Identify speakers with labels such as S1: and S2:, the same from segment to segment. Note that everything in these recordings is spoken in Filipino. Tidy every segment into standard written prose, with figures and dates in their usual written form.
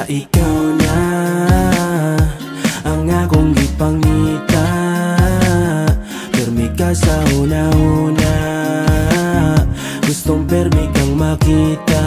S1: ikaw na ang akong gipangita, permi ka sa una-una, gustong permi kang makita.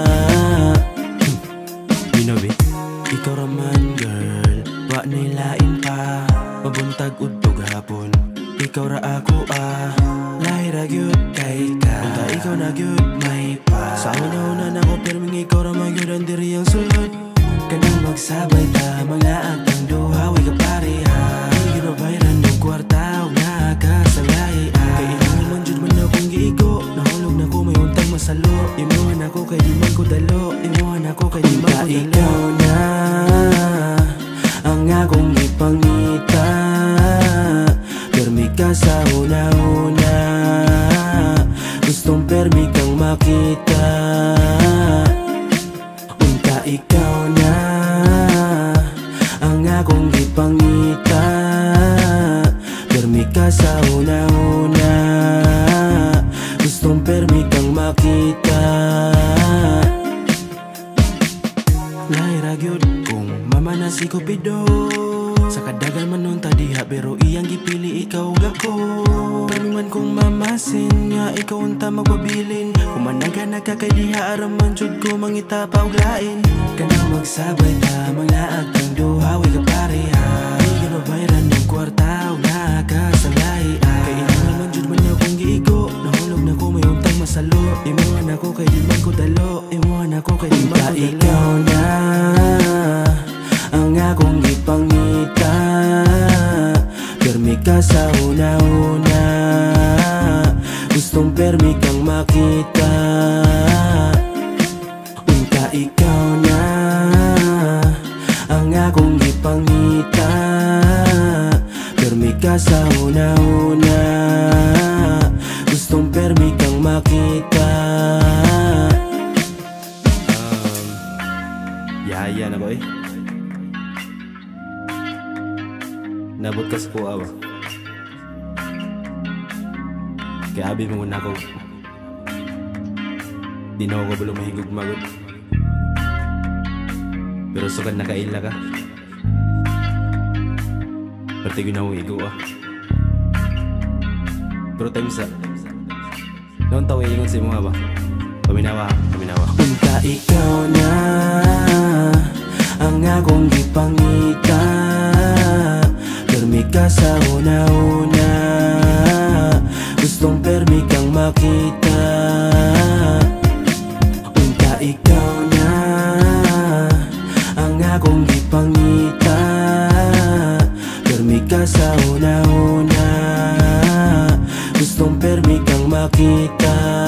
S1: Binobi, ikaw raman girl, wa nilain pa, mabuntag udtog hapon, ikaw ra ako lahi ra gyud kay ka, unta ikaw na gyud may pa. Sa una-una na ko perming ikaw ra magyud ang diri ang sulod, kanang magsabay ta mga agtang duha way kapareha, hindi babayran ng kwarta ug nakasalahi kay ilang man jud man akong giigo, nahulog na ko may untang masalo, imuhan ako kay di man ko dalo, imuhan ako kay di man ko dalo. Ikaw na ang akong gipangita, permi ka sa una-una, gustong permi kang makita. Unta ikaw na ang akong gipangita, permi ka sa una-una, gustong permi kang makita. Lahira gyud kung mamana si Cupido, sa kadagan man nun tadiha pero iyang gipili ikaw gako. Permiman kong mamasin nga ikaw unta magpabilin, kumanaga nagkakay diha araman jud ko mangita pa og lain. Kanang magsabay ta mga agtang duha way kapareha, di ginabayran ng kwarta ug nakasalahi kay ilang naman jud man akong giigo, nahulog na ko may untang masalo, imuhan ako kay di man ko dalo, imuhan ako kay di man ko dalo. Ikaw na ang akong gipangita, permi ka sa una-una, gustong permi kang makita. Unta ikaw na ang akong gipangita, permi ka sa una-una, gustong permi kang makita. Yaya na boy, nabot ka sa kuha ba? Kaya abi mo na ko, di na ako bulong mahigog magod, pero sukad nakaila ka, pati ginawang igo pero time sa noon tao iingon sa mga ba? Paminawa, paminawa. Unta ikaw na ang akong gipangita, permi ka sa una-una, gustong permi kang makita. Unta ikaw na ang akong gipangita, permi ka sa una-una, gustong permi kang makita.